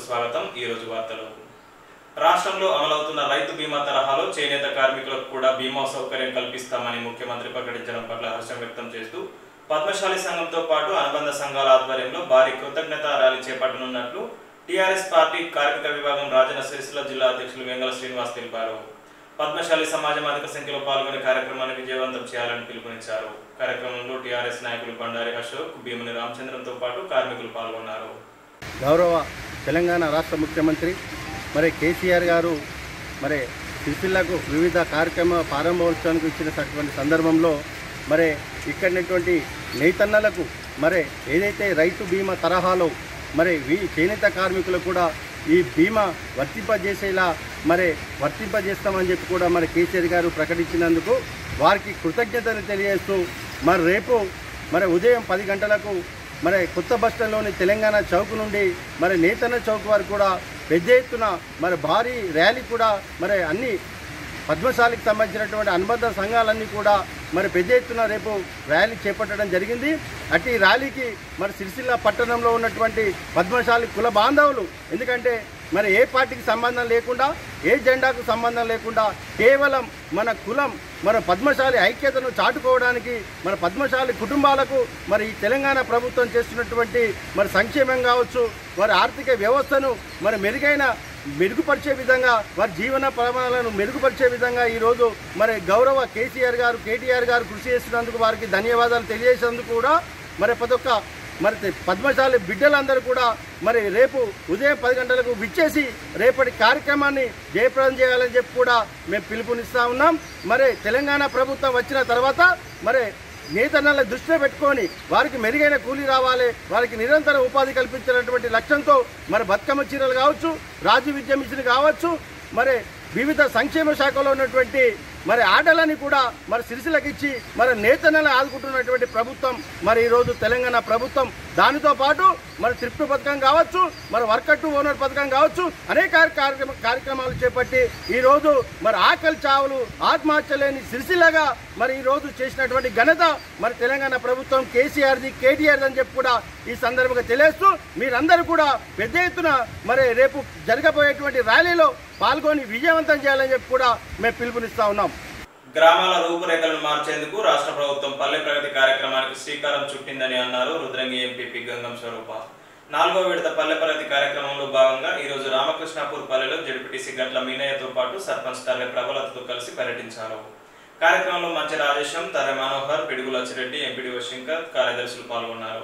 స్వాగతం। ఈ రోజు వార్తలు రాష్ట్రంలో అమలవుతున్న రైతు బీమా తరహాలో చేనేత కార్మికులకు కూడా బీమా సౌకర్యం కల్పిస్తామని ముఖ్యమంత్రి ప్రకటించడం పట్ల హర్షం వ్యక్తం చేస్తూ పద్మశాలి సంఘంతో పాటు అనుబంధ సంఘాల ఆధ్వర్యంలో భారీ కృతజ్ఞతా ర్యాలీ చేపట్టనున్నట్లు టీఆర్ఎస్ పార్టీ కార్మిక విభాగం రాజన్న సిరిసిల్ల జిల్లా అధ్యక్షులు వెంగళ శ్రీనివాస్ తెలిపారు। పద్మశాలి సమాజం అధిక సంఖ్యలో పాల్గొనే కార్యక్రమాన్ని విజయవంతం చేయాలని పిలుపునిచ్చారు। కార్యక్రమంలో టీఆర్ఎస్ నాయకులు బండారి అశోక్, భీముని రామచంద్రంతో పాటు కార్మికులు పాల్గొన్నారు। గౌరవ తెలంగాణ రాష్ట్ర ముఖ్యమంత్రి కేసీఆర్ గారు సిరిసిల్లకు వివిధ కార్యక్రమ ప్రారంభోత్సవానికి ఇచ్చినటువంటి సందర్భంలో ఇక్కడటువంటి నేతన్నలకు ఏదైతే రైతు బీమా తరహాలో చేనేత కార్మికులకు కూడా ఈ బీమా వర్తింపజేసేలా వర్తింపజేస్తామని చెప్పి కూడా కేసీఆర్ గారు ప్రకటించినందుకు వారికి కృతజ్ఞతలు తెలియజేస్తూ రేపు ఉదయం 10 గంటలకు కొత్త బస్టాండ్లోని తెలంగాణ చౌక్ నుండి నేతన్న చౌక్ వరకు కూడా పెద్ద ఎత్తున భారీ ర్యాలీ కూడా అన్ని పద్మశాలికి సంబంధించినటువంటి అనుబంధ సంఘాలన్నీ కూడా పెద్ద ఎత్తున రేపు ర్యాలీ చేపట్టడం జరిగింది। అట్టి ర్యాలీకి సిరిసిల్ల పట్టణంలో ఉన్నటువంటి పద్మశాలి కుల బాంధవులు, ఎందుకంటే ఏ పార్టీకి సంబంధం లేకుండా, ఏ జెండాకు సంబంధం లేకుండా కేవలం మన కులం పద్మశాలి ఐక్యతను చాటుకోవడానికి పద్మశాలి కుటుంబాలకు ఈ తెలంగాణ ప్రభుత్వం చేస్తున్నటువంటి సంక్షేమం కావచ్చు, ఆర్థిక వ్యవస్థను మెరుగుపరిచే విధంగా వారి జీవన ప్రమాణాలను మెరుగుపరిచే విధంగా ఈరోజు గౌరవ కేటీఆర్ గారు కృషి చేస్తున్నందుకు వారికి ధన్యవాదాలు తెలియజేసేందుకు కూడా ప్రతి ఒక్క పద్మశాలి బిడ్డలందరూ కూడా రేపు ఉదయం 10 గంటలకు విచ్చేసి రేపటి కార్యక్రమాన్ని జయప్రదం చేయాలని చెప్పి కూడా మేము పిలుపునిస్తా ఉన్నాం। తెలంగాణ ప్రభుత్వం వచ్చిన తర్వాత నేతన్నల దృష్టిలో పెట్టుకొని వారికి మెరుగైన కూలీ రావాలి, వారికి నిరంతర ఉపాధి కల్పించినటువంటి లక్ష్యంతో బతుకమ్మ చీరలు కావచ్చు, రాజు విద్య మిషన్ కావచ్చు, వివిధ సంక్షేమ శాఖలో ఉన్నటువంటి ఆటలని కూడా సిరిసిల్లకి ఇచ్చి నేతన్నలు ఆదుకుంటున్నటువంటి ప్రభుత్వం ఈరోజు తెలంగాణ ప్రభుత్వం। దానితో పాటు త్రిప్టు పథకం కావచ్చు, వర్కర్ టు ఓనర్ పథకం కావచ్చు, అనేక కార్యక్రమాలు చేపట్టి ఈరోజు ఆకలి చావులు ఆత్మహత్య లేని సిరిసిల్లగా ఈరోజు చేసినటువంటి ఘనత తెలంగాణ ప్రభుత్వం కేటీఆర్ అని చెప్పి కూడా ఈ సందర్భంగా తెలియజేస్తూ మీరందరూ కూడా పెద్ద ఎత్తున రేపు జరగబోయేటువంటి ర్యాలీలో పాల్గొని విజయవంతం చేయాలని చెప్పి కూడా మేము పిలుపునిస్తా ఉన్నాం। గ్రామాల రూపురేఖలను మార్చేందుకు రాష్ట్ర ప్రభుత్వం పల్లె ప్రగతి కార్యక్రమానికి శ్రీకారం చుట్టిందని అన్నారు రుద్రంగి ఎంపీపీ గంగం స్వరూప। 4వ విడత పల్లె ప్రగతి కార్యక్రమంలో భాగంగా ఈ రోజు రామకృష్ణాపూర్ పల్లెలో జడ్పీటీసీ గట్ల మీనయ్యతో పాటు సర్పంచ్ తర్రె ప్రబలతతో కలిసి పర్యటించారు। కార్యక్రమంలో మంచి రాజేశం, తర్రె మనోహర్, పిడుగుల అచ్చిరెడ్డి, ఎంపీడీఓ శంకర్, కార్యదర్శులు పాల్గొన్నారు।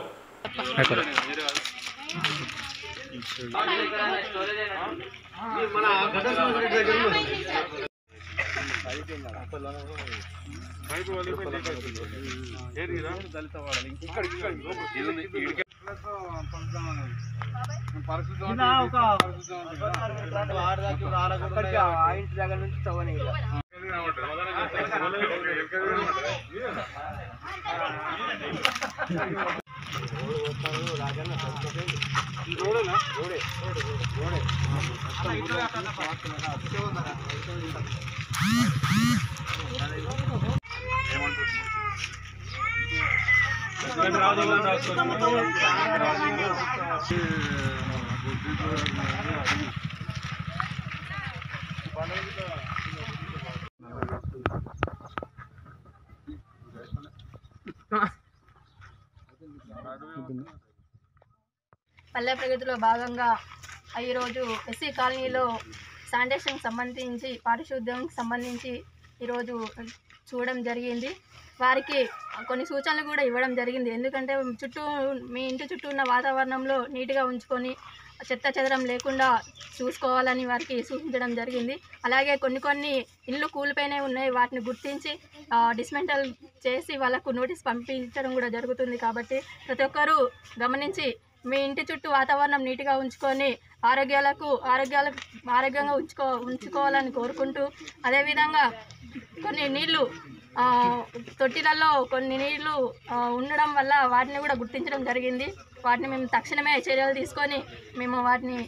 పల్లె ప్రగతిలో భాగంగా ఈరోజు ఎస్సీ కాలనీలో శానిటేషన్కి సంబంధించి పారిశుద్ధ్యంకి సంబంధించి ఈరోజు చూడడం జరిగింది। వారికి కొన్ని సూచనలు కూడా ఇవ్వడం జరిగింది। ఎందుకంటే మీ ఇంటి చుట్టూ ఉన్న వాతావరణంలో నీట్గా ఉంచుకొని చెత్త చెదరం లేకుండా చూసుకోవాలని వారికి సూచించడం జరిగింది। అలాగే కొన్ని ఇళ్ళు కూలిపోయినవి ఉన్నాయి, వాటిని గుర్తించి డిస్మెంటల్ చేసి వాళ్ళకు నోటీస్ పంపించడం కూడా జరుగుతుంది। కాబట్టి ప్రతి ఒక్కరూ గమనించి మీ ఇంటి చుట్టూ వాతావరణం నీట్గా ఉంచుకొని ఆరోగ్యంగా ఉంచుకోవాలని కోరుకుంటూ, అదేవిధంగా కొన్ని నీళ్లు తొట్టిలలో కొన్ని నీళ్లు ఉండడం వల్ల వాటిని కూడా గుర్తించడం జరిగింది। వాటిని మేము తక్షణమే చర్యలు తీసుకొని మేము వాటిని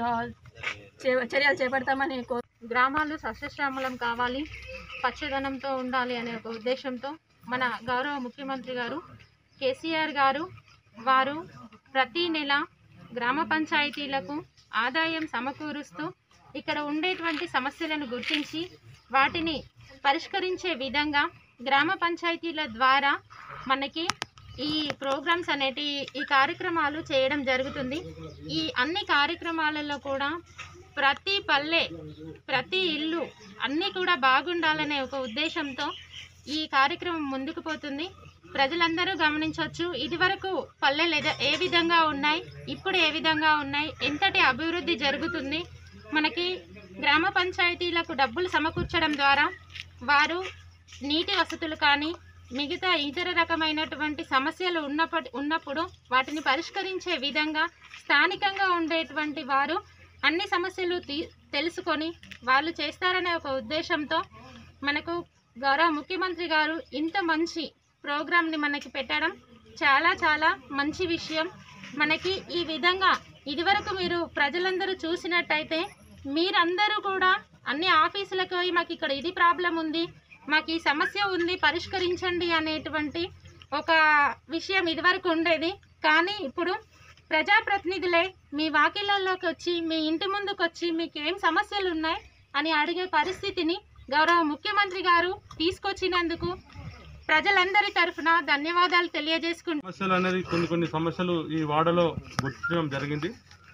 చర్యలు చేపడతామని గ్రామాలు సస్యశ్యామలం కావాలి, పచ్చదనంతో ఉండాలి అనే ఒక ఉద్దేశంతో మన గౌరవ ముఖ్యమంత్రి గారు కేసీఆర్ గారు వారు ప్రతి నెల గ్రామ పంచాయతీలకు ఆదాయం సమకూరుస్తూ ఇక్కడ ఉండేటువంటి సమస్యలను గుర్తించి వాటిని పరిష్కరించే విధంగా గ్రామ పంచాయతీల ద్వారా మనకి ఈ ప్రోగ్రామ్స్ అనేటి ఈ కార్యక్రమాలు చేయడం జరుగుతుంది. ఈ అన్ని కార్యక్రమాలలో కూడా ప్రతి పల్లె, ప్రతి ఇల్లు అన్నీ కూడా బాగుండాలనే ఒక ఉద్దేశంతో ఈ కార్యక్రమం ముందుకు పోతుంది. ప్రజలందరూ గమనించవచ్చు, ఇదివరకు పల్లెలు ఏ విధంగా ఉన్నాయి, ఇప్పుడు ఏ విధంగా ఉన్నాయి, ఎంతటి అభివృద్ధి జరుగుతుంది. మనకి గ్రామ పంచాయతీలకు డబ్బులు సమకూర్చడం ద్వారా వారు నీటి వసతులు కానీ మిగతా ఇతర రకమైనటువంటి సమస్యలు ఉన్నప్పుడు వాటిని పరిష్కరించే విధంగా స్థానికంగా ఉండేటువంటి వారు అన్ని సమస్యలు తెలుసుకొని వాళ్ళు చేస్తారనే ఒక ఉద్దేశంతో మనకు గౌరవ ముఖ్యమంత్రి గారు ఇంత మంచి ప్రోగ్రామ్ని మనకి పెట్టడం చాలా చాలా మంచి విషయం. మనకి ఈ విధంగా ఇదివరకు మీరు ప్రజలందరూ చూసినట్టయితే మీరందరూ కూడా అన్ని ఆఫీసులకు పోయి మాకు ఇక్కడ ఇది ప్రాబ్లం ఉంది, మాకు ఈ సమస్య ఉంది, పరిష్కరించండి అనేటువంటి ఒక విషయం ఇదివరకు ఉండేది. కానీ ఇప్పుడు ప్రజాప్రతినిధులే మీ వాకిళ్ళలోకి వచ్చి, మీ ఇంటి ముందుకు వచ్చి మీకు ఏం సమస్యలు ఉన్నాయి అని అడిగే పరిస్థితిని గౌరవ ముఖ్యమంత్రి గారు తీసుకొచ్చినందుకు ప్రజలందరి తరఫున ధన్యవాదాలు తెలియజేసుకుంటున్నాను. సమస్యలు అనేది కొన్ని సమస్యలు ఈ వాడలో గుర్తించడం జరిగింది.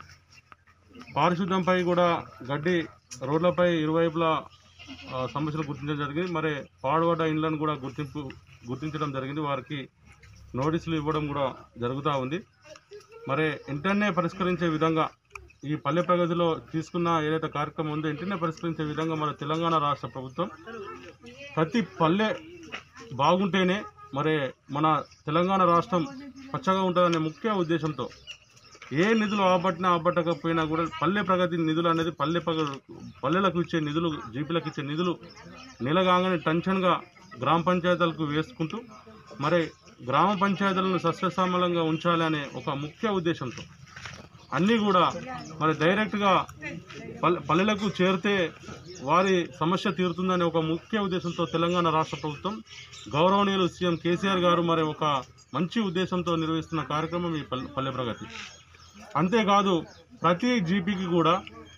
పారిశుద్ధ్యంపై కూడా గడ్డి రోడ్లపై ఇరువైపులా సమస్యలు గుర్తించడం జరిగింది. మరి పాడుపడ్డ ఇండ్లను కూడా గుర్తించడం జరిగింది. వారికి నోటీసులు ఇవ్వడం కూడా జరుగుతూ ఉంది. మరి వెంటనే పరిష్కరించే విధంగా ఈ పల్లె ప్రగతిలో తీసుకున్న ఏదైతే కార్యక్రమం ఉందో వెంటనే పరిష్కరించే విధంగా మన తెలంగాణ రాష్ట్ర ప్రభుత్వం ప్రతి పల్లె బాగుంటేనే మరి మన తెలంగాణ రాష్ట్రం పచ్చగా ఉంటుందనే ముఖ్య ఉద్దేశంతో ఏ నిధులు ఆపట్టకపోయినా కూడా పల్లె ప్రగతి నిధులు అనేది పల్లెలకు ఇచ్చే నిధులు, జీపీలకు ఇచ్చే నిధులు నెలగాగానే టెన్షన్గా గ్రామ పంచాయతీలకు వేసుకుంటూ మరి గ్రామ పంచాయతీలను సస్యశ్యామలంగా ఉంచాలి అనే ఒక ముఖ్య ఉద్దేశంతో అన్నీ కూడా మరి డైరెక్ట్గా పల్లెలకు చేరితే వారి సమస్య తీరుతుందనే ఒక ముఖ్య ఉద్దేశంతో తెలంగాణ రాష్ట్ర ప్రభుత్వం గౌరవనీయులు సీఎం కేసీఆర్ గారు మరి ఒక మంచి ఉద్దేశంతో నిర్వహిస్తున్న కార్యక్రమం ఈ పల్లె ప్రగతి. అంతేకాదు ప్రతి జీపీకి కూడా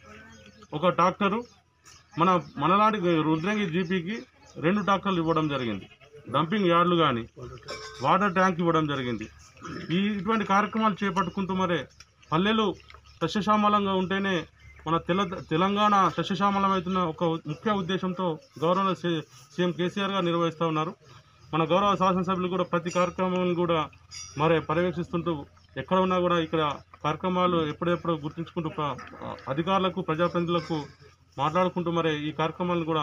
ఒక ట్రాక్టరు, మనలాంటి రుద్రంగి జీపీకి 2 ట్రాక్టర్లు ఇవ్వడం జరిగింది. డంపింగ్ యార్డులు కానీ వాటర్ ట్యాంక్ ఇవ్వడం జరిగింది. ఇటువంటి కార్యక్రమాలు చేపట్టుకుంటూ మరి పల్లెలు సస్యశ్యామలంగా ఉంటేనే మన తెలంగాణ సస్యశ్యామలమవుతున్న ఒక ముఖ్య ఉద్దేశంతో గౌరవ సీఎం కేసీఆర్ గారు నిర్వహిస్తూ ఉన్నారు. మన గౌరవ శాసనసభ్యులు కూడా ప్రతి కార్యక్రమాన్ని కూడా మరి పర్యవేక్షిస్తుంటూ ఎక్కడ ఉన్నా కూడా ఇక్కడ కార్యక్రమాలు ఎప్పుడెప్పుడు గుర్తించుకుంటూ అధికారులకు, ప్రజాప్రతినిధులకు మాట్లాడుకుంటూ మరి ఈ కార్యక్రమాలను కూడా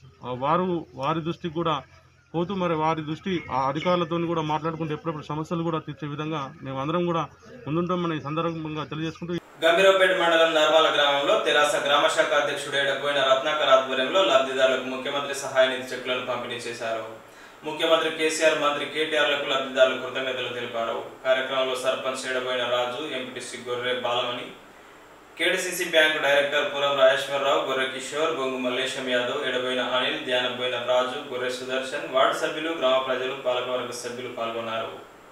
వారి దృష్టికి కూడా పోతూ మరి వారి దృష్టి ఆ అధికారులతో కూడా మాట్లాడుకుంటూ ఎప్పుడెప్పుడు సమస్యలు కూడా తీర్చే విధంగా మేము అందరం కూడా ముందుంటామని ఈ సందర్భంగా తెలియజేసుకుంటూ గంభీరపేట మండలం నర్మాల గ్రామంలో తెరాస గ్రామ శాఖ అధ్యక్షుడు ఎడబోయిన రత్నాకర్ ఆధ్వర్యంలో లబ్ధిదారులకు ముఖ్యమంత్రి సహాయ నిధి చెక్కులను పంపిణీ చేశారు. ముఖ్యమంత్రి కేసీఆర్, మంత్రి కేటీఆర్లకు లబ్ధిదారులు కృతజ్ఞతలు తెలిపారు. కార్యక్రమంలో sarpanch Edaboina Raju, MPTC Gorre Balamani, KDCC bank director Puram Rajeshwararao, Gorre Kishore, బొంగు మల్లేశం యాదవ్, ఎడబోయిన అనిల్, ధ్యానబోయిన రాజు, గొర్రె సుదర్శన్, వార్డు సభ్యులు, గ్రామ ప్రజలు, పాలకవర్గ సభ్యులు పాల్గొన్నారు.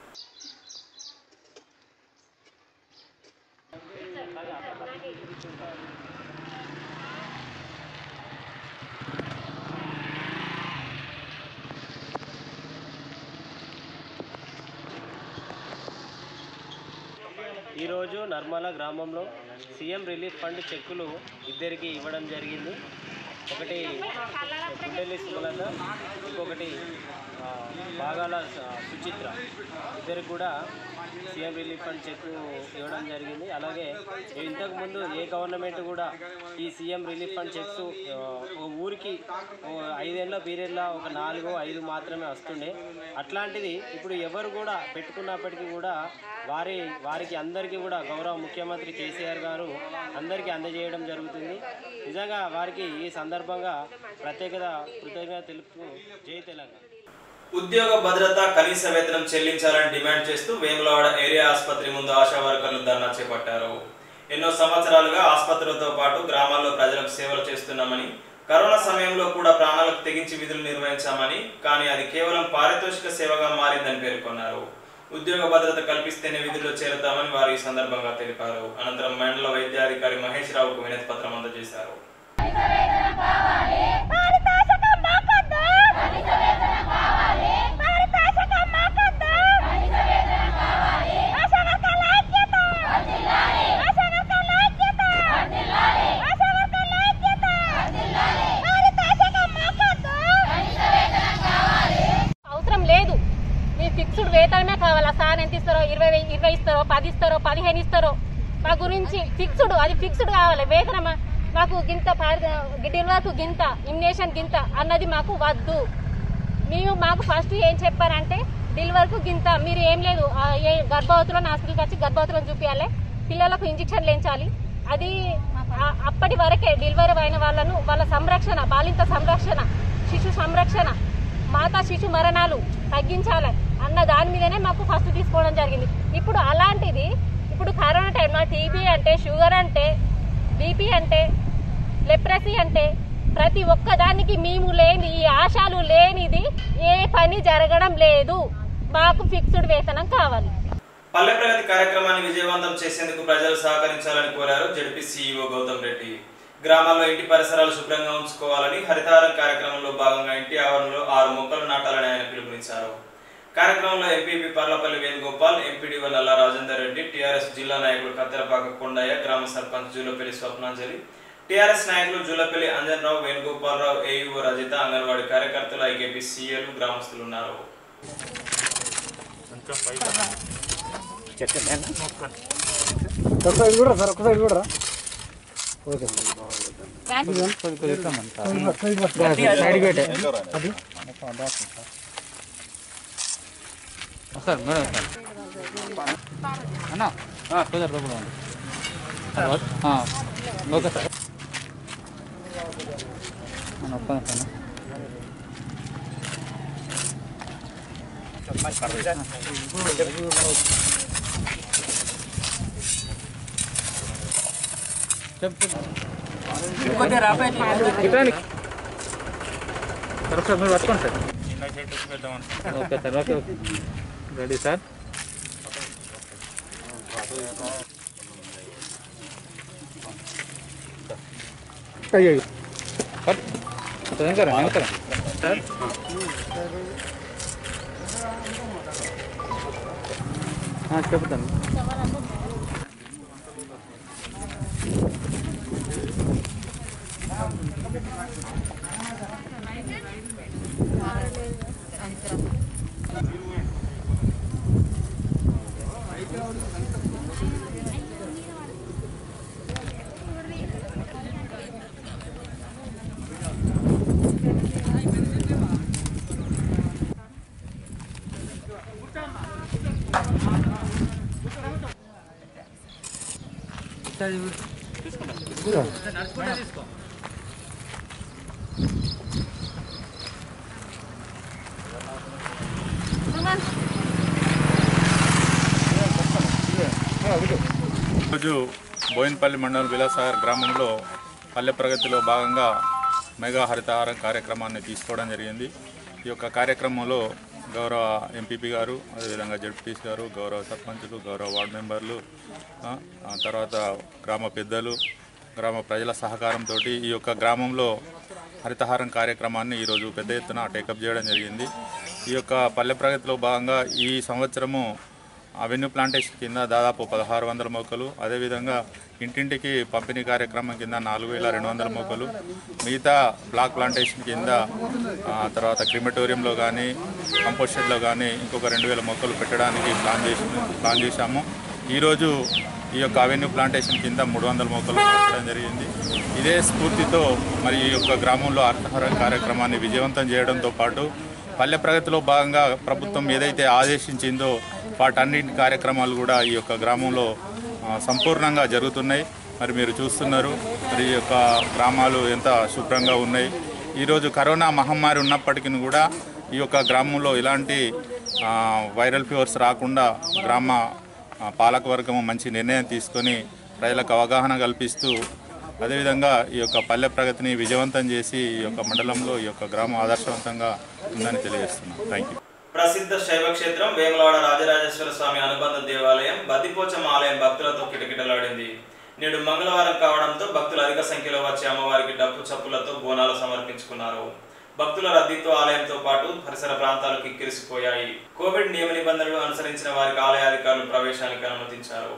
ఈరోజు నర్మల గ్రామంలో సీఎం రిలీఫ్ ఫండ్ చెక్కులు ఇద్దరికి ఇవ్వడం జరిగింది. ఒకటి గుండెల్లి సుమలత, ఇంకొకటి బాగాల సుచిత్ర, ఇద్దరికి కూడా సీఎం రిలీఫ్ ఫండ్ చెక్ ఇవ్వడం జరిగింది. అలాగే ఇంతకుముందు ఏ గవర్నమెంట్ కూడా ఈ సీఎం రిలీఫ్ ఫండ్ చెక్స్ ఊరికి 5 ఏళ్ళ పీరియడ్లో ఒక 4-5 మాత్రమే వస్తుండే. అట్లాంటిది ఇప్పుడు ఎవరు కూడా పెట్టుకున్నప్పటికీ కూడా వారికి అందరికీ కూడా గౌరవ ముఖ్యమంత్రి కేసీఆర్ గారు అందరికీ అందజేయడం జరుగుతుంది. నిజంగా వారికి ఈ సందర్భంగా ప్రత్యేకత కృతజ్ఞత తెలుపుతూ జై తెలంగాణ. ఉద్యోగ భద్రత, కనీస వేతనం చెల్లించాలని డిమాండ్ చేస్తూ వేములవాడ ఏరియా ఆసుపత్రి ముందు ఆశా వర్కర్లు ధర్నా చేపట్టారు. ఎన్నో సంవత్సరాలుగా ఆసుపత్రులతో పాటు గ్రామాల్లో ప్రజలకు సేవలు చేస్తున్నామని, కరోనా సమయంలో కూడా ప్రాణాలకు తెగించి విధులు నిర్వహించామని, కానీ అది కేవలం పారితోషిక సేవగా మారిందని పేర్కొన్నారు. ఉద్యోగ భద్రత కల్పిస్తేనే విధుల్లో చేరతామని వారు ఈ సందర్భంగా తెలిపారు. అనంతరం మండల వైద్యాధికారి మహేష్ రావుకు వినతి పత్రం అందజేశారు. ఫిక్స్డ్ వేతనమే కావాలా? సార్ ఎంత ఇస్తారో 20 ఇస్తారో 10 ఇస్తారో 15 ఇస్తారో మా గురించి ఫిక్స్డ్, అది ఫిక్స్డ్ కావాలి. వేతనం మాకు గింత డెలివరీకు గింత, ఇమ్యునేషన్ గింత అన్నది మాకు వద్దు. మాకు ఫస్ట్ ఏం చెప్పారంటే డెలివరీకు గింత, మీరు ఏం లేదు గర్భవతులను హాస్పిటల్కి వచ్చి గర్భవతులను చూపించాలి, పిల్లలకు ఇంజక్షన్లు వేయించాలి. అది అప్పటి వరకే డెలివరీ అయిన వాళ్ళను వాళ్ళ సంరక్షణ, బాలింత సంరక్షణ, శిశు సంరక్షణ, మాతా శిశు మరణాలు తగ్గించాలి అన్న దాని మీదనే మాకు ఫస్ట్ తీసుకోవడం జరిగింది. ఇప్పుడు అలాంటిది ఇప్పుడు కరోనా టైంలో టీబీ అంటే, షుగర్ అంటే, బీపీ అంటే, లెప్రసీ అంటే ప్రతి ఒక్కదానికి మేము లేని, ఈ ఆశాలు లేనిది ఏ పని జరగడం లేదు. మాకు ఫిక్స్డ్ వేతనం కావాలి. పల్లె ప్రగతి కార్యక్రమాన్ని విజయవంతం చేసేందుకు ప్రజలు సహకరించాలని కోరారు జడ్పీ సీఈఓ గౌతమ్ రెడ్డి. గ్రామాల్లో ఇంటి పరిసరాలు శుభ్రంగా ఉంచుకోవాలని, హరితహారం కార్యక్రమంలో భాగంగా ఇంటి ఆవరణలో 6 మొక్కలు నాటాలని ఆయన పిలుపునిచ్చారు. కార్యక్రమంలో ఎంపీపీ పర్లపల్లి వేణుగోపాల్, ఎంపీడీఓ నల్ల రాజేందర్ రెడ్డి, టీఆర్ఎస్ జిల్లా నాయకులు కత్తెరపాక కొండయ్య, గ్రామ సర్పంచ్ జూలపల్లి స్వప్నాంజలి, టీఆర్ఎస్ నాయకులు జూలపల్లి అంజన్రావు, వేణుగోపాలరావు, ఏయుఓ రజిత, అంగన్వాడీ కార్యకర్తలు, ఐకేపీ సీఎలు, గ్రామస్తులు ఉన్నారు. Ready sir. అయ్యో సార్ చెప్తాను. ఈరోజు బోయిన్పల్లి మండలం విలాసాగర్ గ్రామంలో పల్లె ప్రగతిలో భాగంగా మెగా హరితహారం కార్యక్రమాన్ని తీసుకోవడం జరిగింది. ఈ యొక్క కార్యక్రమంలో గౌరవ ఎంపీపీ గారు, అదేవిధంగా జడ్పీసీ గారు, గౌరవ సర్పంచులు, గౌరవ వార్డు మెంబర్లు, తర్వాత గ్రామ పెద్దలు, గ్రామ ప్రజల సహకారంతో ఈ యొక్క గ్రామంలో హరితహారం కార్యక్రమాన్ని ఈరోజు పెద్ద ఎత్తున టేకప్ చేయడం జరిగింది. ఈ యొక్క పల్లె ప్రగతిలో భాగంగా ఈ సంవత్సరము అవెన్యూ ప్లాంటేషన్ కింద దాదాపు 1600 మొక్కలు, అదేవిధంగా ఇంటింటికి పంపిణీ కార్యక్రమం కింద 4200 మొక్కలు, మిగతా బ్లాక్ ప్లాంటేషన్ కింద తర్వాత క్రిమటోరియంలో కానీ కంపోస్ట్ షెడ్లో కానీ ఇంకొక 2000 మొక్కలు పెట్టడానికి ప్లాన్ చేశాము. ఈరోజు ఈ యొక్క అవెన్యూ ప్లాంటేషన్ కింద 300 మొక్కలు పెట్టడం జరిగింది. ఇదే స్ఫూర్తితో మరి ఈ యొక్క గ్రామంలో హరితహారం కార్యక్రమాన్ని విజయవంతం చేయడంతో పాటు పల్లె ప్రగతిలో భాగంగా ప్రభుత్వం ఏదైతే ఆదేశించిందో వాటన్నింటి కార్యక్రమాలు కూడా ఈ యొక్క గ్రామంలో సంపూర్ణంగా జరుగుతున్నాయి. మరి మీరు చూస్తున్నారు మరి ఈ యొక్క గ్రామాలు ఎంత శుభ్రంగా ఉన్నాయి. ఈరోజు కరోనా మహమ్మారి ఉన్నప్పటికీ కూడా ఈ యొక్క గ్రామంలో ఇలాంటి వైరల్ ఫీవర్స్ రాకుండా గ్రామ పాలకవర్గం మంచి నిర్ణయం తీసుకొని ప్రజలకు అవగాహన కల్పిస్తూ అదేవిధంగా ఈ యొక్క పల్లె ప్రగతిని విజయవంతం చేసి ఈ యొక్క మండలంలో ఈ యొక్క గ్రామం ఆదర్శవంతంగా ఉందని తెలియజేస్తున్నాను. Thank you. ప్రసిద్ధ శైవ క్షేత్రం వేములవాడ రాజరాజేశ్వర స్వామి అనుబంధ దేవాలయం బద్దిపోచమ్మ ఆలయం భక్తులతో కిటకిటలాడింది. నేడు మంగళవారం కావడంతో భక్తులు అధిక సంఖ్యలో వచ్చి అమ్మవారికి డప్పు చప్పులతో బోనాలు సమర్పించుకున్నారు. భక్తుల రద్దీతో ఆలయంతో పాటు పరిసర ప్రాంతాలు కిక్కిరిసిపోయాయి. కోవిడ్ నియమ నిబంధనలు అనుసరించిన వారికి ఆలయ అధికారులు ప్రవేశానికి అనుమతించారు.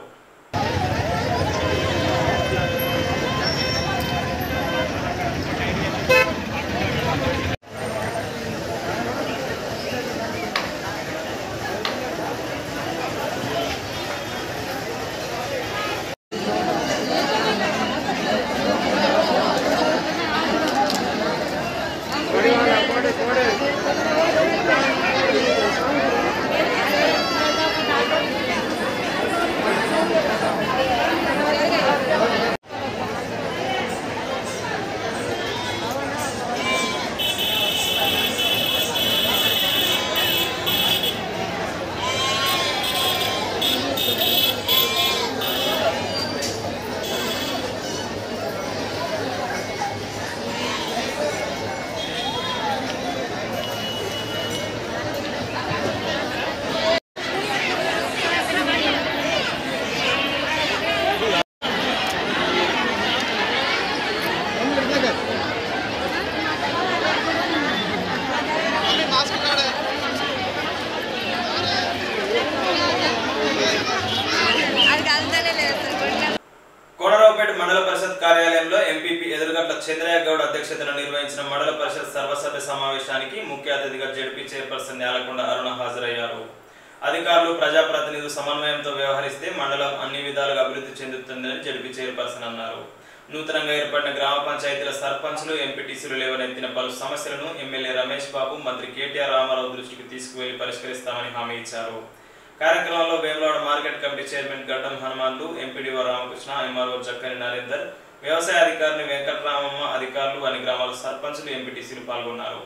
కోనరావుపేట మండల పరిషత్ కార్యాలయంలో ఎంపీపీ ఎదురుగట్ల చంద్రయ్య గౌడ్ అధ్యక్షతన నిర్వహించిన మండల పరిషత్ సర్వసభ్య సమావేశానికి ముఖ్య అతిథిగా జెడ్పీ చైర్పర్సన్ న్యాలకొండ అరుణ హాజరయ్యారు. అధికారులు ప్రజాప్రతినిధులు సమన్వయంతో వ్యవహరిస్తే మండలం అన్ని విధాలుగా అభివృద్ధి చెందుతుందని జెడ్పీ చైర్పర్సన్ అన్నారు. నూతనంగా ఏర్పడిన గ్రామ పంచాయతీల సర్పంచ్లు ఎంపీటీసీలు లేవనెత్తిన పలు సమస్యలను ఎమ్మెల్యే రమేష్ బాబు, మంత్రి కేటీఆర్ రామారావు దృష్టికి తీసుకువెళ్లి పరిష్కరిస్తామని హామీ ఇచ్చారు. కార్యక్రమంలో Vemulawada market committee chairman Gaddam Hanumanlu, MPDO Ramakrishna, MRO Jakkani Narender, వ్యవసాయ అధికారిని వెంకటరామమ్మ, అధికారులు, అన్ని గ్రామాల సర్పంచ్లు, ఎంపీటీసీలు పాల్గొన్నారు.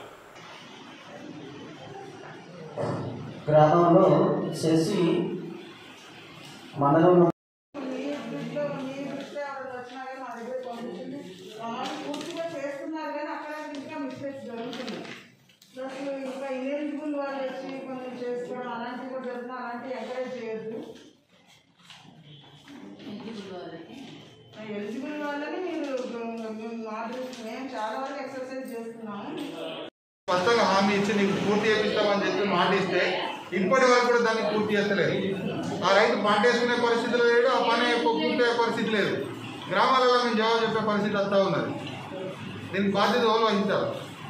గ్రామంలో చేసి మండలంలో పూర్తిగా చేస్తున్నారు కానీ అక్కడ ఇంకా మిస్టేక్స్ జరుగుతున్నాయి. ఇంకా ఇనెలిజిబుల్ వాళ్ళు వచ్చి కొంచెం చేసుకోవడం అలాంటివి కూడా జరుగుతుంది. అలాంటివి ఎంకరేజ్ చేయొద్దు. ఎలిజిబుల్ వాళ్ళని మీరు మేము చాలా వరకు ఎక్సర్సైజ్ చేస్తున్నాము. స్పష్టంగా హామీ ఇచ్చి నీకు పూర్తి చేపిస్తామని చెప్పి మాట ఇస్తే ఇప్పటి వరకు కూడా దాన్ని పూర్తి చేస్తలేదు. ఆ రైతు పంట వేసుకునే పరిస్థితి లేడు, ఆ పని పూర్తయ్యే పరిస్థితి లేదు. గ్రామాలలో మేము జవాబు చెప్పే పరిస్థితి వస్తూ ఉన్నది. దీనికి బాధ్యత వాళ్ళు వహించాలి.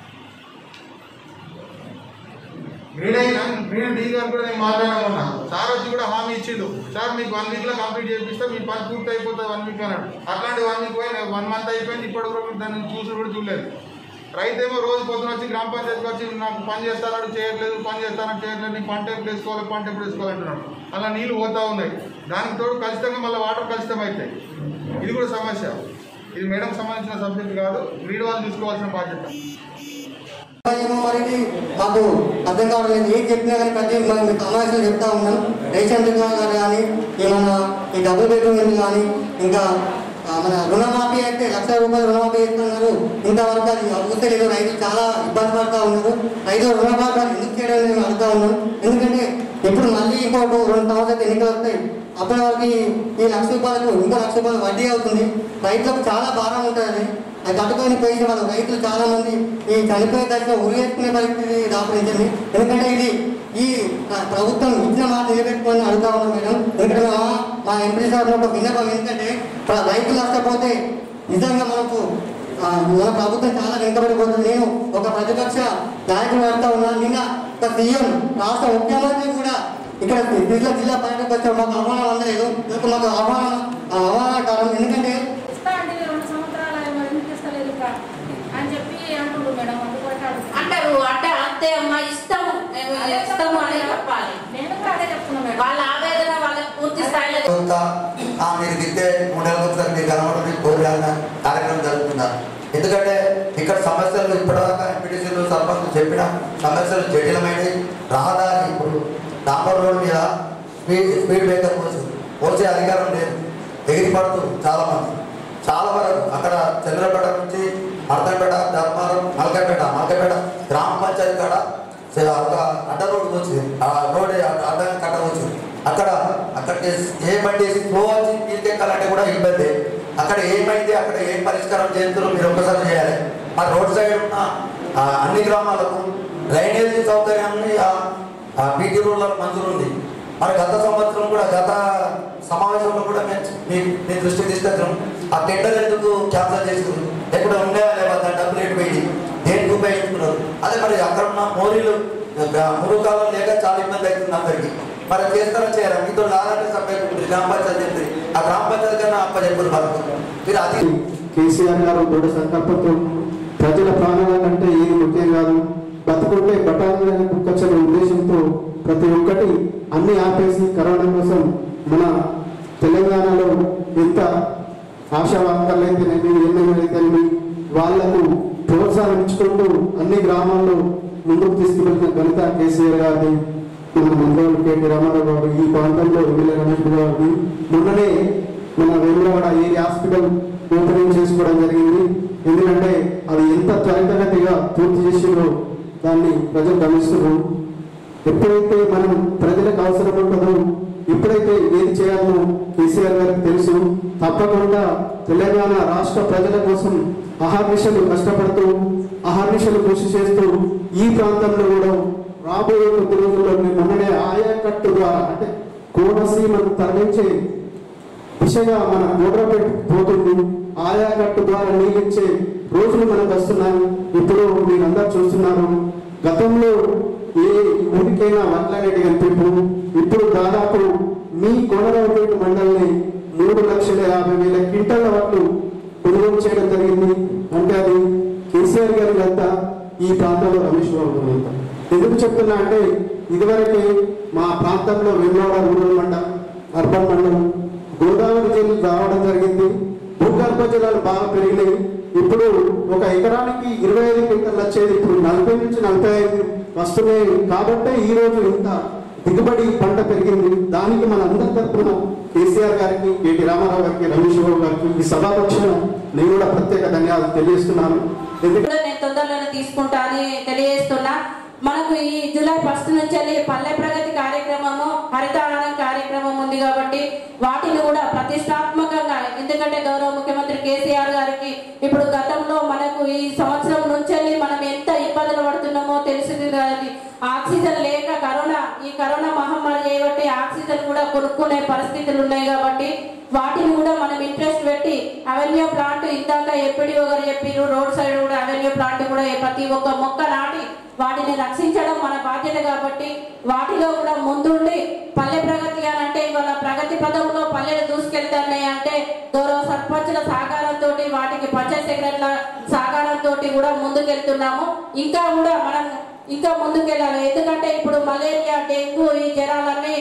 గ్రీన్ డీ గారు కూడా నేను మాట్లాడాలన్నా సార్ వచ్చి కూడా హామీ ఇచ్చిండు. సార్ మీకు 1 వీక్లో కంప్లీట్ చేపిస్తే మీ పని పూర్తి అయిపోతుంది 1 వీక్ అన్నాడు. అట్లాంటి 1 వీక్ పోయి 1 మంత్ అయిపోయింది. ఇప్పటి వరకు దాన్ని చూసి కూడా చూడలేదు. రైతేమో రోజు పొద్దున వచ్చి గ్రామ పంచాయతీకి వచ్చి నాకు పని చేస్తాడు చేయట్లేదు, పని చేస్తానని చేయట్లేదు, నీ పంట ఎప్పుడు వేసుకోవాలి, పంట ఎప్పుడు వేసుకోవాలంటున్నాడు. అలా నీళ్ళు పోతూ ఉన్నాయి. దానికి తోడు ఖచ్చితంగా మళ్ళీ వాటర్ కలుషితం అవుతాయి. ఇది కూడా సమస్య. ఇది మేడం సంబంధించిన సబ్జెక్ట్ కాదు, గ్రీడ్ వాళ్ళు తీసుకోవాల్సిన బాధ్యత. మరి మాకు అర్థం కావట్లేదు. ఏం చెప్పినా కానీ ప్రతి మనం సమావేశాలు చెప్తా ఉన్నాం. రేషన్ దుకాణాలు కానీ ఏమన్నా ఈ డబుల్ బెడ్రూమ్ ఇల్లు కానీ ఇంకా మన రుణమాఫీ అయితే 1,00,000 రూపాయలు రుణమాఫీ చేస్తున్నారు. ఇంతవరకు అది అవుతే లేదు. రైతులు చాలా ఇబ్బంది పడుతూ ఉన్నారు. రైతులు రుణమాఫీ ఎందుకు చేయడం మేము అడుగుతా ఉన్నాం. ఎందుకంటే ఇప్పుడు మళ్ళీ ఇంకోటి 2 సంవత్సరాలు ఎన్నికలు వస్తాయి. అప్పటి వరకు ఈ 1,00,000 రూపాయలకు ఇంకా 1,00,000 రూపాయలు వడ్డీ అవుతుంది. రైతులకు చాలా భారం ఉంటుంది. అది కట్టుకొని పోయిన వాళ్ళు రైతులు చాలా మంది ఈ చనిపోయే దశలో ఉరివేసుకునే పరిస్థితి దాపురించింది. ఎందుకంటే ఇది ఈ ప్రభుత్వం ఇచ్చిన మాట నిలబెట్టుకొని అడుగుతా ఉన్నాం మేడం. ఎందుకంటే మా ఎంపీ సార్ ఒక విన్నపం ఏంటంటే రైతులు నష్టపోతే నిజంగా మన ప్రభుత్వం చాలా వెనుకబడిపోతుంది. నేను ఒక ప్రతిపక్ష నాయకులు అడుగుతా ఉన్నాను. నిన్న ఒక సీఎం రాష్ట్ర ముఖ్యమంత్రి కూడా ఇక్కడ జిల్లా పర్యటనకు వచ్చారు. మాకు ఆహ్వానం అందలేదు. మాకు అవమానకరం. ఎందుకంటే అంటారు అంతే అమ్మా ఇస్తాము అని చెప్పాలి. నేను కూడా అదే చెప్తున్నా మేడం. వాళ్ళ ఆవేదన వాళ్ళకి పూర్తి స్థాయిలో మీరు దిద్దే 3 నెలల ఒకసారి మీరు కనబడి కోరిన కార్యక్రమం జరుగుతున్నారు. ఎందుకంటే ఇక్కడ సమస్యలు ఇప్పటిదాకా ఎంపీటీసీలు సర్పంచులు చెప్పిన సమస్యలు జటిలమైనవి. రహదారి ఇప్పుడు డాంబర్ రోడ్ మీద స్పీడ్ బ్రేకర్ పోసే అధికారం లేదు. ఎగిరిపడుతూ చాలా వరకు అక్కడ చంద్రపేట నుంచి అర్థంపేట, ధర్మారం, మల్కపేట గ్రామ పంచాయతీ కాడ ఒక అడ్డ రోడ్డు వచ్చింది, ఆ రోడ్ అడ్డంగా కట్ట వచ్చింది. అక్కడికి ఏ బండి స్లో వచ్చి నీళ్ళెక్కాలంటే కూడా ఇబ్బంది. అక్కడ ఏమైంది, అక్కడ ఏం పరిష్కారం చేస్తున్నారో మీరు ఒక్కసారి చేయాలి. ఆ రోడ్ సైడ్ ఉన్న అన్ని గ్రామాలకు డ్రైనేజీ సౌకర్యాన్ని బీటీ రోడ్లకు మంజూరు ఉంది. మరి గత సంవత్సరం కూడా గత సమావేశంలో కూడా మీ దృష్టికి తీసుకొచ్చాం. ఆ టెండర్ ఎందుకు క్యాన్సల్ చేస్తున్నారు, ఎక్కడ ఉన్నాయా లేవా, దాని డబ్బులు ఎటు పోయి దేనికి ఉపయోగించుకున్నారు. అదే మరి అక్కడ ఉన్న మోరీలు మురుకాలం లేక చాలా ఇబ్బంది అవుతుంది అందరికి. మరి చేస్తారా చేయరా, మీతో లాగానే సభ్యులు గ్రామ పంచాయతీ చెప్తుంది, ఆ గ్రామ పంచాయతీ కన్నా అప్ప చెప్పులు మీరు అది కేసీఆర్ గారు దృఢ సంకల్పంతో ప్రజల ప్రాణాల కంటే ఏది ముఖ్యం కాదు, బతుకుంటే బట్టాలని బుక్కచ్చని ఉద్దేశంతో ప్రతి ఒక్కటి అన్ని ఆపేసి కరోనా కోసం మన తెలంగాణలో ఎంత ఆశావాహకాలైతేనేమి ఎన్నైతేనేమి వాళ్లకు ప్రోత్సాహం ఇచ్చుకుంటూ అన్ని గ్రామాల్లో ముందుకు తీసుకువెళ్తున్న ఘనత కేసీఆర్ గారిని, మన మంత్రులు కేటీ రామారావు గారు, ఈ ప్రాంతంలో ఎమ్మెల్యే రమేష్ గారిని మొన్ననే మన వేములవాడ ఏరియా హాస్పిటల్ ఓపెనింగ్ చేసుకోవడం జరిగింది. ఎందుకంటే అది ఎంత త్వరితగతిగా పూర్తి చేసిందో దాన్ని ప్రజలు గమనిస్తున్నారు. ఎప్పుడైతే మనం ప్రజలకు అవసరం ఉంటుందో, ఎప్పుడైతే ఏది చేయాలో కేసీఆర్ గారికి తెలుసు. తప్పకుండా తెలంగాణ రాష్ట్ర ప్రజల కోసం అహర్నిశలు కష్టపడుతూ అహర్నిశలు కృషి చేస్తూ ఈ ప్రాంతంలో కూడా రాబోయే కొద్ది రోజుల్లో మొన్ననే ఆయకట్టు ద్వారా అంటే కోనసీమను తరలించే దిశగా మన గోడ్రపేట పోతుంది. ఆయకట్టు ద్వారా నీళ్ళిచ్చే రోజులు మనకు వస్తున్నాయి. ఇప్పుడు మీరందరూ చూస్తున్నారు. గతంలో ఏ ఊరికైనా వడ్లనేటి కనిపింపు, ఇప్పుడు దాదాపు మీ కోనరావుపేట మండలిని 3,50,000 క్వింటాల వడ్లు కొనుగోలు చేయడం జరిగింది. అంటే అది కేసీఆర్ గారి అంతా, ఈ ప్రాంతంలో రమేష్ బాబు అంతా. ఎందుకు చెప్తున్నా అంటే ఇదివరకే మా ప్రాంతంలో వేములవాడ రూరల్ మండలం, అర్బన్ మండలం, గోదావరి జిల్లా రావడం జరిగింది. భూగర్భ జలాలు బాగా పెరిగినాయి. ఇప్పుడు ఒక ఎకరానికి 25 క్వింటాలు వచ్చేది ఇప్పుడు 40 నుంచి 45 వస్తున్నాయి. కాబట్టి ఈ రోజు ఇంత దిగుబడి పంట పెరిగింది. దానికి మన అందరి తరఫున కేసీఆర్ గారికి, కేటీ రామారావు గారికి, రమేష్ బాబు గారికి ఈ సభాపక్షం నేను కూడా ప్రత్యేక ధన్యవాదాలు తెలియజేస్తున్నాను. నేను తొందరలోనే తీసుకుంటా అని తెలియజేస్తున్నా. మనకు ఈ జూలై 1 నుంచి వెళ్ళి పల్లె ప్రగతి కార్యక్రమము, హరితహారం కార్యక్రమం ఉంది కాబట్టి వాటిని కూడా ప్రతిష్టాత్మకంగా, ఎందుకంటే గౌరవ ముఖ్యమంత్రి కేసీఆర్ గారికి ఇప్పుడు గతంలో మనకు ఈ సంవత్సరం నుంచి వెళ్ళి మనం ఎంత ఇబ్బందులు పడుతున్నామో తెలిసింది కాబట్టి ఆక్సిజన్ లేక ఈ కరోనా మహమ్మారి చేయబట్టి ఆక్సిజన్ కూడా కొనుక్కునే పరిస్థితులు ఉన్నాయి. కాబట్టి వాటిని కూడా మనం ఇంట్రెస్ట్ పెట్టి అవెన్యూ ప్లాంట్ ఇందాక ఎప్పుడో గారు చెప్పారు, రోడ్ సైడ్ కూడా అవెన్యూ ప్లాంట్ కూడా ప్రతి ఒక్క మొక్క నాటి వాటిని రక్షించడం మన బాధ్యత. కాబట్టి వాటిలో కూడా ముందుండి పల్లె ప్రగతి అని అంటే ఇవాళ ప్రగతి పదంలో పల్లెలు దూసుకెళ్తున్నాయి అంటే గౌరవ సర్పంచుల సహకారంతో, వాటికి పంచాయత్ సెక్రటరీల సహకారంతో కూడా ముందుకెళ్తున్నాము. ఇంకా కూడా మనం ఇంకా ముందుకెళ్ళాలి. ఎందుకంటే ఇప్పుడు మలేరియా, డెంగ్యూ ఈ జ్వరాలన్నీ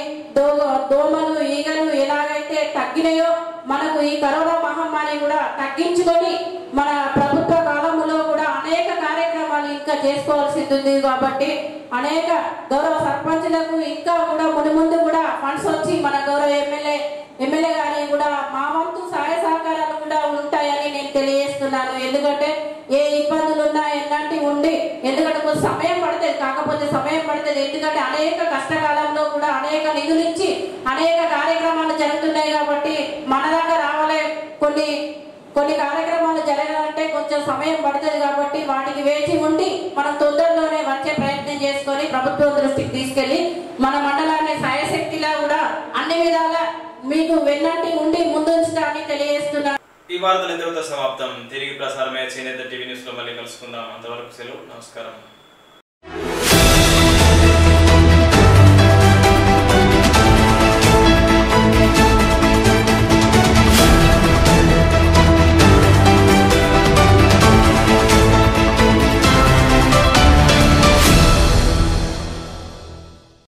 దోమలు, ఈగలు ఎలాగైతే తగ్గినాయో మనకు ఈ కరోనా మహమ్మారి కూడా తగ్గించుకొని మన ప్రభుత్వ కాలంలో కూడా అనేక కార్యక్రమాలు ఇంకా చేసుకోవాల్సింది ఉంది. కాబట్టి అనేక గౌరవ సర్పంచులకు ఇంకా కూడా ముందు కూడా ఫండ్స్ వచ్చి మన గౌరవ ఎమ్మెల్యే గారి కూడా మా వంతు సహాయ సహకారాలు కూడా ఉంటాయని నేను తెలియజేస్తున్నాను. ఎందుకంటే ఏ ఇబ్బందులు ఉన్నా ఎలాంటివి ఉండి, ఎందుకంటే కొంచెం సమయం పడుతుంది, కాకపోతే సమయం పడుతుంది. ఎందుకంటే అనేక కష్టకాలంలో కూడా అనేక నిధులు ఇచ్చి అనేక కార్యక్రమాలు జరుగుతున్నాయి. కాబట్టి మన దాకా రావాలే కొన్ని కార్యక్రమాలు జరగాలంటే కొంచెం సమయం పడుతుంది. కాబట్టి వాటికి వేచి ఉండి మనం తొందరలోనే వచ్చే ప్రయత్నం చేసుకొని ప్రభుత్వం దృష్టికి తీసుకెళ్లి మన మండలాన్ని సాయశక్తిలా కూడా అన్ని విధాల మీకు వెన్నంటి ఉండి ముందుంచుతానని తెలియజేస్తున్నాను. ఈ వార్తలు ఇంతటితో సమాప్తం. తిరిగి ప్రసారమయ్యే చేనేత టీవీ న్యూస్ లో మళ్ళీ కలుసుకుందాం. అంతవరకు సెలవు. నమస్కారం.